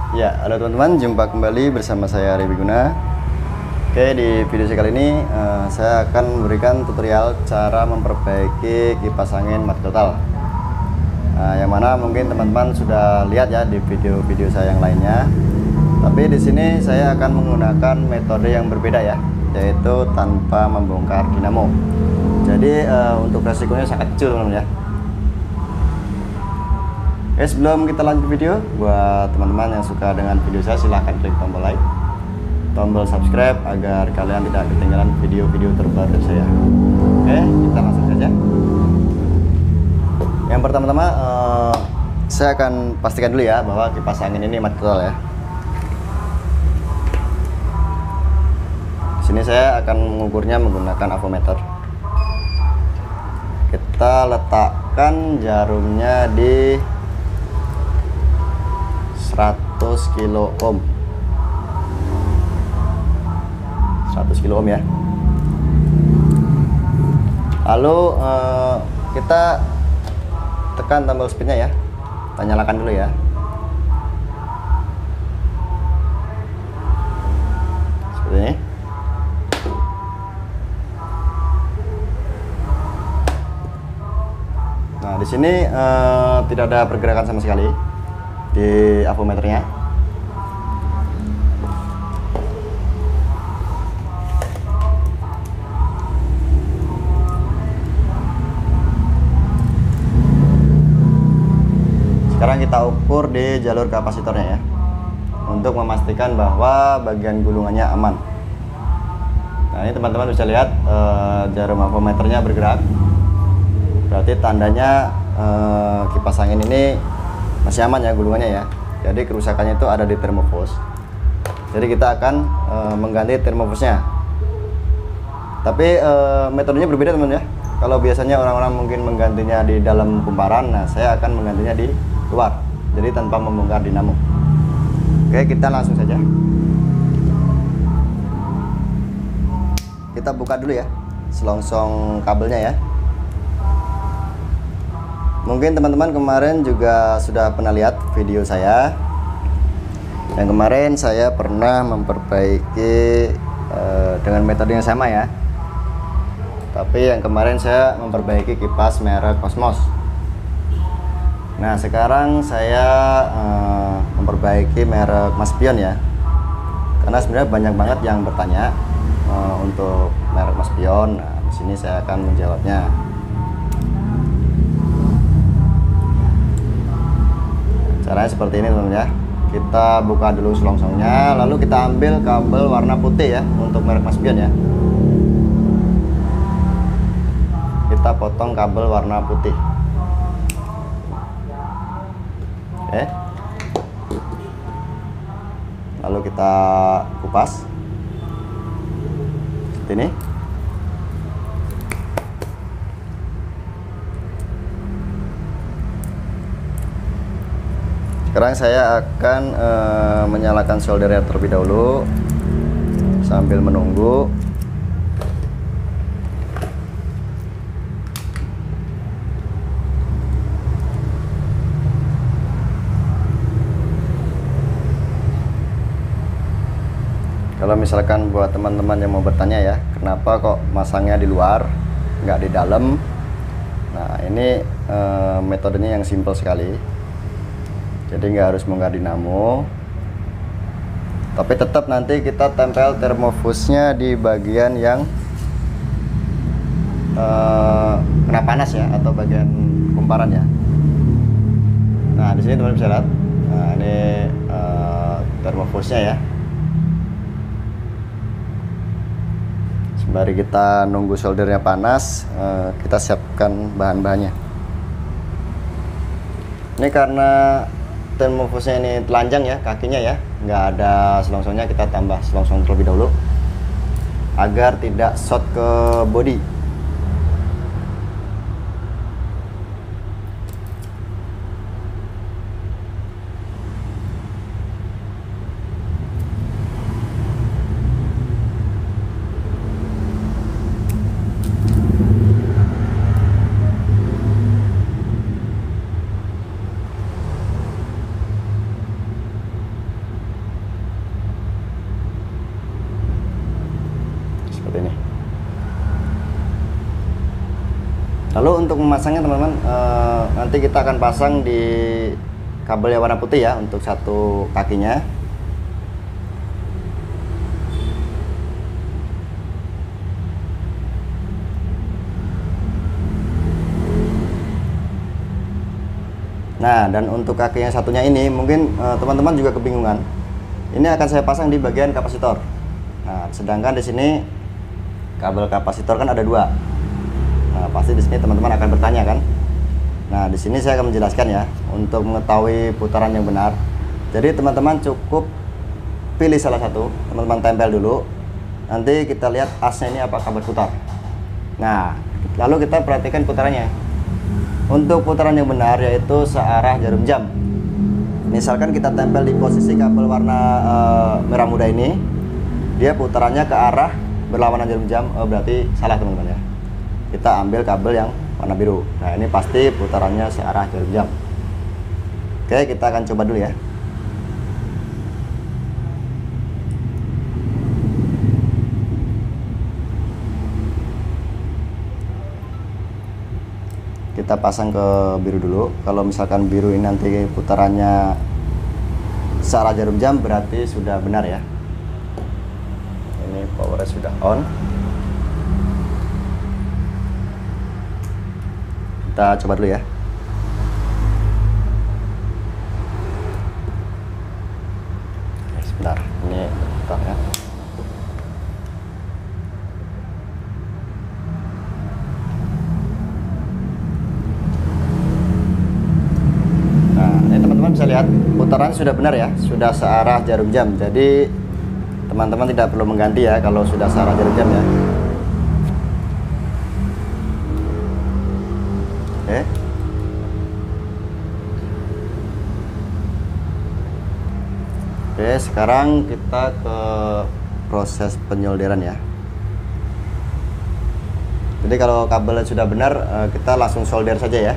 Ya, halo teman-teman, jumpa kembali bersama saya Ari Wiguna. Oke, di video saya kali ini saya akan memberikan tutorial cara memperbaiki kipas angin mati total. Yang mana mungkin teman-teman sudah lihat ya di video-video saya yang lainnya. Tapi di sini saya akan menggunakan metode yang berbeda ya, yaitu tanpa membongkar dinamo. Jadi untuk resikonya sangat kecil teman-teman ya. Oke, sebelum kita lanjut video, buat teman-teman yang suka dengan video saya, silahkan klik tombol like, tombol subscribe agar kalian tidak ketinggalan video-video terbaru dari saya. Oke, kita langsung saja. Yang pertama-tama saya akan pastikan dulu ya bahwa kipas angin ini mati total ya. Di sini saya akan mengukurnya menggunakan avometer. Kita letakkan jarumnya di 100 kilo ohm. 100 kilo ohm ya. Lalu kita tekan tombol speednya ya. Kita nyalakan dulu ya. Seperti ini. Nah, di sini tidak ada pergerakan sama sekali di avometernya. Sekarang kita ukur di jalur kapasitornya ya, untuk memastikan bahwa bagian gulungannya aman. Nah, ini teman-teman bisa lihat jarum avometernya bergerak, berarti tandanya kipas angin ini masih aman ya gulungannya ya. Jadi kerusakannya itu ada di termofos. Jadi kita akan mengganti termofosnya. Tapi metodenya berbeda teman ya. Kalau biasanya orang-orang mungkin menggantinya di dalam kumparan, nah saya akan menggantinya di luar. Jadi tanpa membongkar dinamo. Oke, kita langsung saja. Kita buka dulu ya selongsong kabelnya ya. Mungkin teman-teman kemarin juga sudah pernah lihat video saya. Yang kemarin saya pernah memperbaiki dengan metode yang sama ya. Tapi yang kemarin saya memperbaiki kipas merek Cosmos. Nah, sekarang saya memperbaiki merek Maspion ya. Karena sebenarnya banyak banget yang bertanya untuk merek Maspion. Nah, di sini saya akan menjawabnya. Caranya seperti ini teman-teman ya. Kita buka dulu selongsongnya, lalu kita ambil kabel warna putih ya untuk merek Maspion ya. Kita potong kabel warna putih. Oke. Lalu kita kupas seperti ini. Sekarang saya akan menyalakan soldernya terlebih dahulu sambil menunggu. Kalau misalkan buat teman-teman yang mau bertanya ya, kenapa kok masangnya di luar, nggak di dalam? Nah, ini metodenya yang simple sekali. Jadi nggak harus bongkar dinamo, tapi tetap nanti kita tempel termofusnya di bagian yang kena panas ya, atau bagian kumparan ya. Nah, di sini teman-teman bisa lihat. Nah, ini termofusnya ya. Sembari kita nunggu soldernya panas, kita siapkan bahan-bahannya. Ini karena termofusnya ini telanjang ya, kakinya ya, nggak ada selongsongnya, kita tambah selongsong terlebih dahulu agar tidak short ke bodi. untuk memasangnya teman-teman, nanti kita akan pasang di kabel yang warna putih ya untuk satu kakinya. Nah, dan untuk kaki yang satunya ini mungkin teman-teman juga kebingungan. Ini akan saya pasang di bagian kapasitor. Nah, sedangkan di sini kabel kapasitor kan ada dua. Nah, pasti di sini teman-teman akan bertanya kan. Nah, di sini saya akan menjelaskan ya untuk mengetahui putaran yang benar. Jadi teman-teman cukup pilih salah satu, teman-teman tempel dulu. Nanti kita lihat asnya ini apakah berputar. Nah, lalu kita perhatikan putarannya. Untuk putaran yang benar yaitu searah jarum jam. Misalkan kita tempel di posisi kabel warna merah muda ini, dia putarannya ke arah berlawanan jarum jam, berarti salah teman-teman ya. Kita ambil kabel yang warna biru. Nah, ini pasti putarannya searah jarum jam. Oke, kita akan coba dulu ya. Kita pasang ke biru dulu. Kalau misalkan biru ini nanti putarannya searah jarum jam, berarti sudah benar ya. Ini powernya sudah on. Kita coba dulu ya. Oke, sebentar, ini bentar ya. Bisa lihat putaran sudah benar ya, sudah searah jarum jam. Jadi teman-teman tidak perlu mengganti ya kalau sudah searah jarum jam ya. Oke. Oke, sekarang kita ke proses penyolderan ya. Jadi kalau kabelnya sudah benar, kita langsung solder saja ya.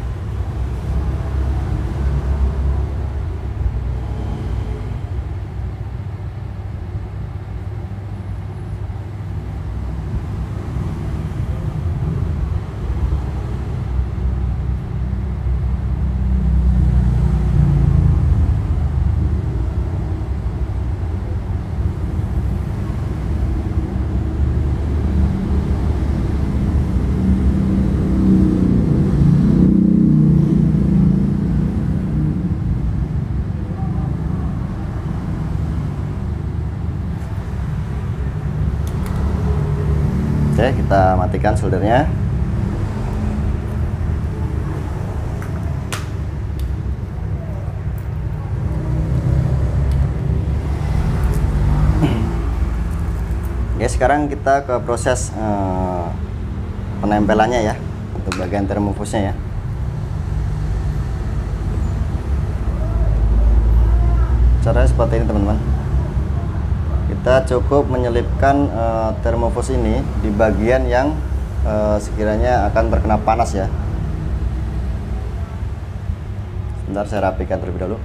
Oke, kita matikan soldernya. Oke, sekarang kita ke proses penempelannya ya, untuk bagian termofusnya ya. Caranya seperti ini teman-teman. Kita cukup menyelipkan termofus ini di bagian yang sekiranya akan terkena panas ya. Sebentar, saya rapikan terlebih dahulu.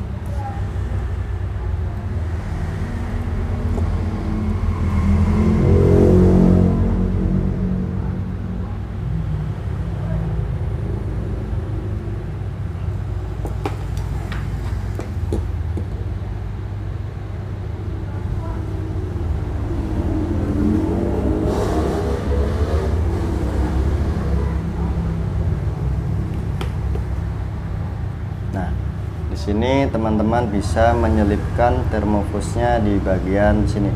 Sini teman-teman bisa menyelipkan termofusnya di bagian sini,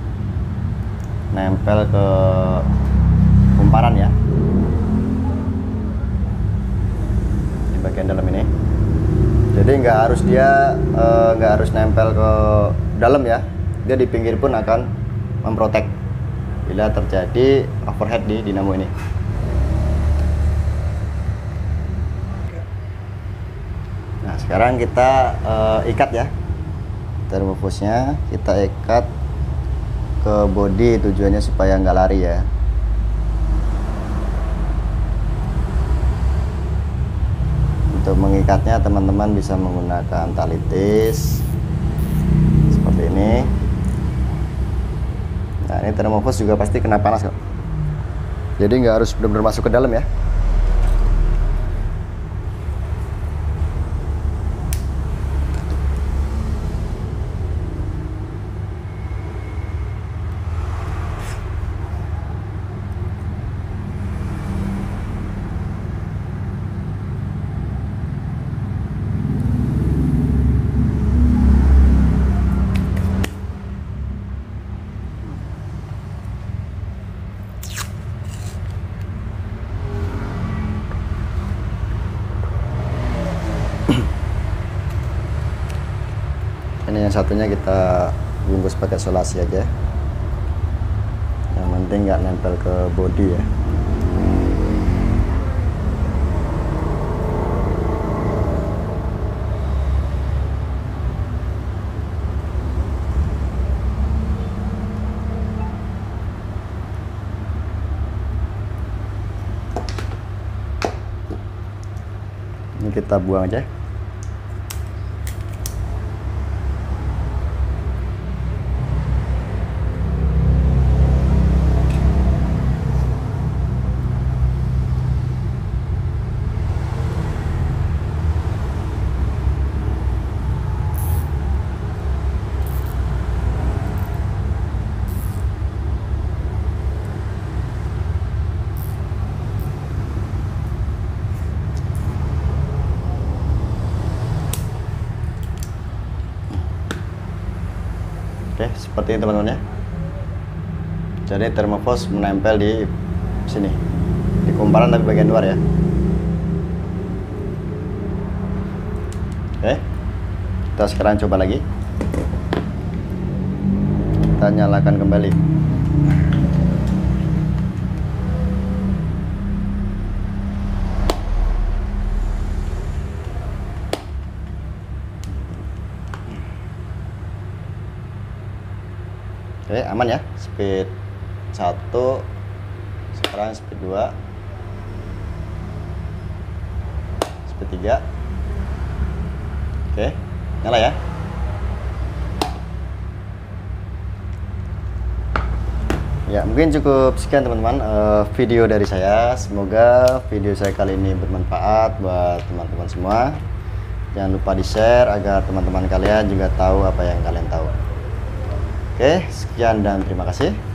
nempel ke kumparan ya, di bagian dalam ini. Jadi nggak harus nggak harus nempel ke dalam ya, dia di pinggir pun akan memprotek bila terjadi overhead di dinamo ini. Sekarang kita ikat ya termofusnya, kita ikat ke bodi, tujuannya supaya nggak lari ya. Untuk mengikatnya teman-teman bisa menggunakan tali tis seperti ini. Nah, ini termofus juga pasti kena panas kok, jadi nggak harus benar-benar masuk ke dalam ya. Ini yang satunya kita bungkus pakai solasi aja, yang penting nggak nempel ke bodi ya. Ini kita buang aja. Oke, seperti ini teman-teman ya. Jadi termofos menempel di sini, di kumparan tapi bagian luar ya. Oke, kita sekarang coba lagi. Kita nyalakan kembali. Oke, aman ya. Speed 1, sekarang speed 2, speed 3. Oke, nyala ya. Ya, mungkin cukup sekian teman-teman video dari saya. Semoga video saya kali ini bermanfaat buat teman-teman semua. Jangan lupa di-share agar teman-teman kalian juga tahu apa yang kalian tahu. Oke, sekian dan terima kasih.